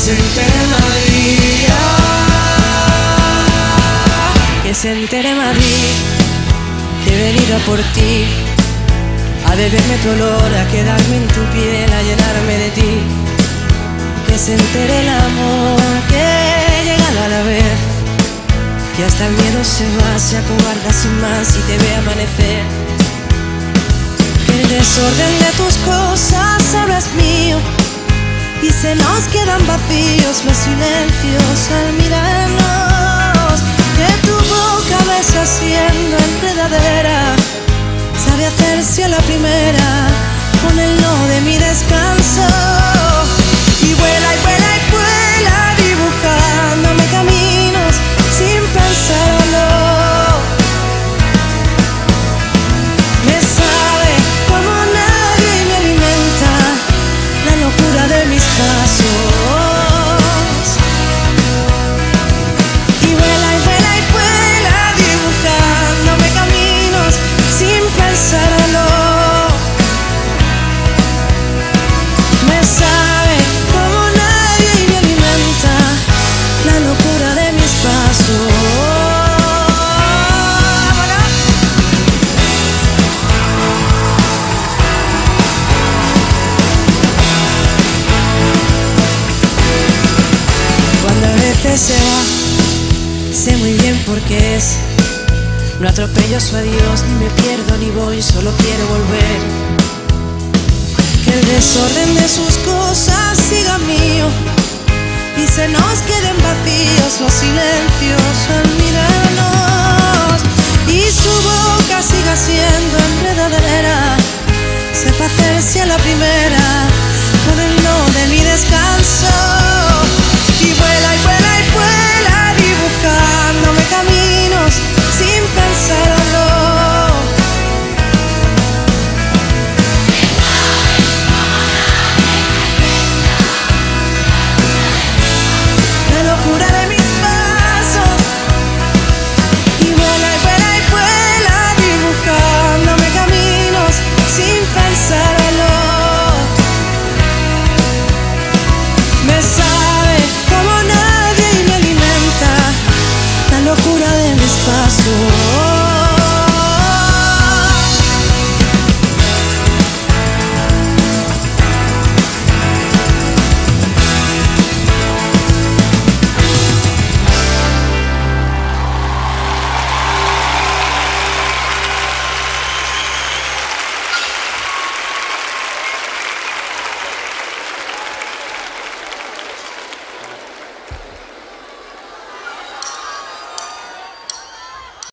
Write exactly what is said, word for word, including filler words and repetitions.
se entere Madrid, que se entere Madrid, que he venido a por ti, a beberme tu olor, a quedarme en tu piel, a llenarme de ti. Que se entere el amor que he llegado a la vez, que hasta el miedo se va, se acobarda sin más y te ve amanecer. Que el desorden de tus cosas ahora es mío y se nos quedan vacíos los silencios al mirarnos. Que tu boca besa siendo enredadera, sabe hacerse a la primera con el no de mi descanso. Y vuela y vuela y vuela dibujándome caminos sin pensarlo. Me sabe como nadie y me alimenta la locura de mis pasos. Y vuela y vuela y vuela dibujándome caminos sin pensarlo. Me sabe como nadie y me alimenta la locura de mis pasos. Cuando a veces se va, sé muy bien por qué es. No atropello su adiós, ni me pierdo ni voy, solo quiero volver. Que el desorden de sus cosas siga mío y se nos queden vacíos los silencios al mirarnos. Y su boca siga siendo enredadera, sepa hacerse a la primera con el no de mi descanso.